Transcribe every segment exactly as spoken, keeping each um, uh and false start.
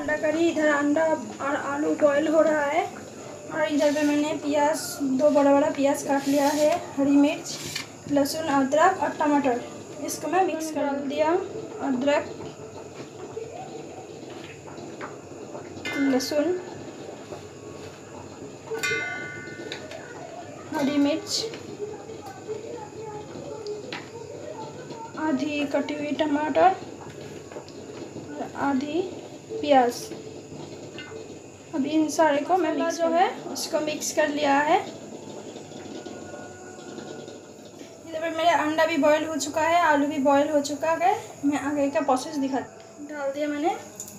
अंडा करी। इधर अंडा और आलू बॉईल हो रहा है और इधर पे मैंने प्याज, दो बड़ा बड़ा प्याज काट लिया है, हरी मिर्च, लहसुन, अदरक और टमाटर। इसको मैं मिक्स कर दिया। अदरक, लहसुन, हरी मिर्च, आधी कटी हुई टमाटर, आधी प्याज। अभी इन सारे को मैं मिक्स जो है उसको मिक्स कर लिया है। इधर पर मेरे अंडा भी बॉईल हो चुका है, आलू भी बॉईल हो चुका है। मैं आगे का प्रोसेस दिखा। डाल दिया मैंने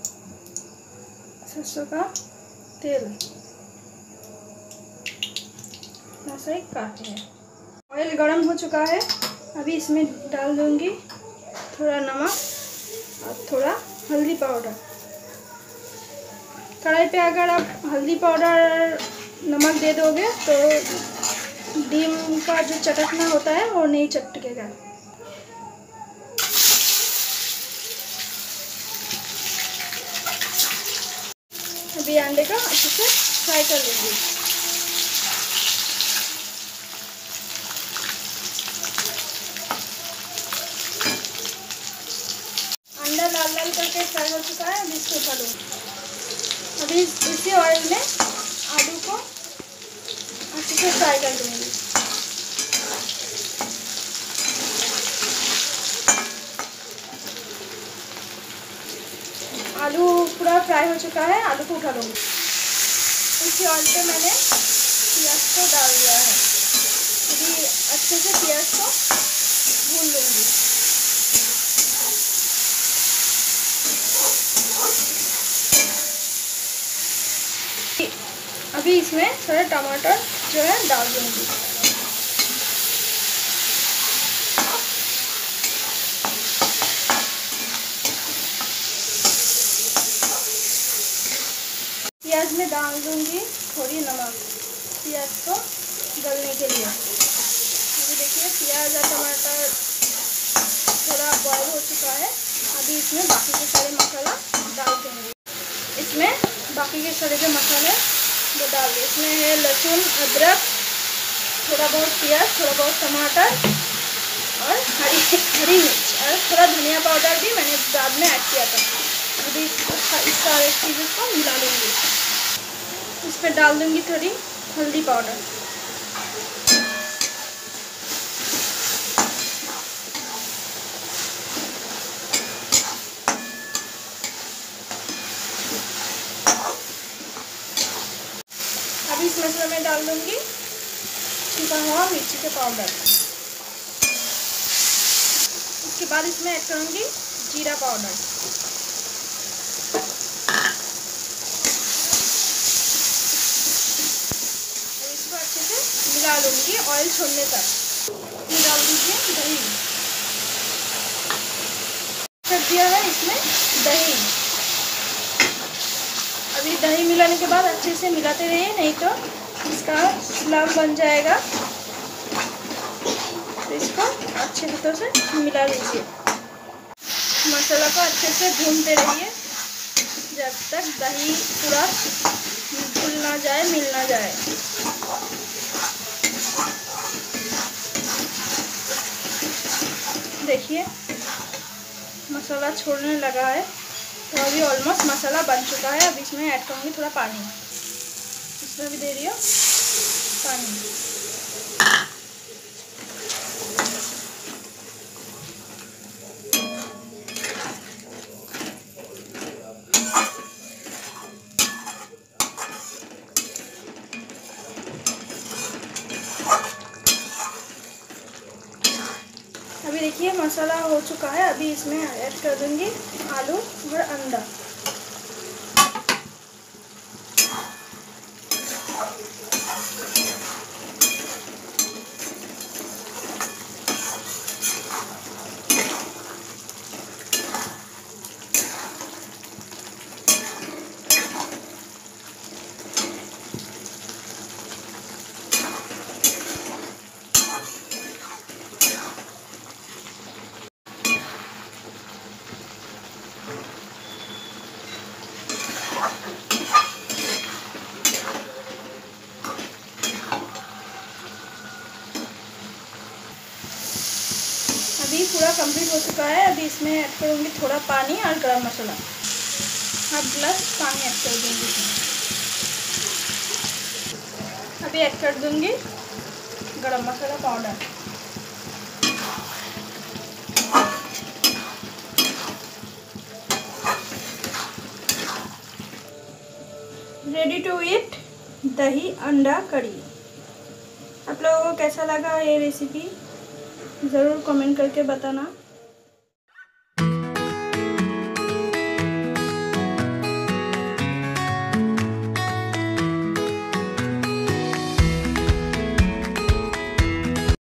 सरसों का तेल, ऐसे ही काट लिया। ऑयल गर्म हो चुका है। अभी इसमें डाल दूंगी थोड़ा नमक और थोड़ा हल्दी पाउडर। कढ़ाई पे अगर आप हल्दी पाउडर नमक दे दोगे तो डिम का जो चटकना होता है वो नहीं चटकेगा। अभी अंडे को अच्छे से फ्राई कर लेंगे। अंडा लाल लाल करके फ्राई हो चुका है। अभी इसको उठा लूँगी। अभी इसी ऑयल में आलू को अच्छे से फ्राई कर दूँगी। आलू पूरा फ्राई हो चुका है। आलू को उठा लूँगी। इसी ऑयल पे मैंने प्याज को डाल दिया है। अभी अच्छे से प्याज को भून लूँगी। अभी इसमें थोड़ा टमाटर जो है डाल दूँगी। प्याज में डाल दूँगी थोड़ी नमक, प्याज को गलने के लिए। अभी देखिए प्याज और टमाटर थोड़ा बॉयल हो चुका है। अभी इसमें बाकी के सारे मसाला डाल देंगे। इसमें बाकी के सारे जो मसाले वो डाल दिए। इसमें है लहसुन, अदरक, थोड़ा बहुत प्याज, थोड़ा बहुत टमाटर और हरी हरी मिर्च और थोड़ा धनिया पाउडर भी मैंने बाद में ऐड किया था। अभी इस सारे चीज़ों को मिला लूँगी। इस पर डाल दूँगी थोड़ी हल्दी पाउडर। अभी इस मसाले में डाल दूँगी सूखा हुआ मिर्ची का पाउडर। उसके बाद इसमें ऐड करूँगी जीरा पाउडर। और इसको अच्छे से मिला लूँगी ऑयल छोड़ने तक। ये डाल दीजिए दही। कर दिया है इसमें दही। अभी दही मिलाने के बाद अच्छे से मिलाते रहिए, नहीं तो इसका स्लम बन जाएगा। तो इसको अच्छे हाथों से मिला लीजिए। मसाला को अच्छे से भूनते रहिए जब तक दही पूरा घुल ना जाए, मिल ना जाए। देखिए मसाला छोड़ने लगा है। तो अभी ऑलमोस्ट मसाला बन चुका है। अब इसमें ऐड करूँगी थोड़ा पानी। इसमें भी दे रही हूँ पानी। अभी देखिए मसाला हो चुका है। अभी इसमें ऐड कर दूँगी आलू और अंडा। अभी पूरा कंप्लीट हो चुका है। अभी इसमें ऐड करूँगी थोड़ा पानी और गरम मसाला, हाफ गिलास पानी ऐड कर दूँगी। अभी ऐड कर दूँगी garam masala powder. Ready to eat दही अंडा करी। आप लोगों को कैसा लगा ये रेसिपी ज़रूर कमेंट करके बताना।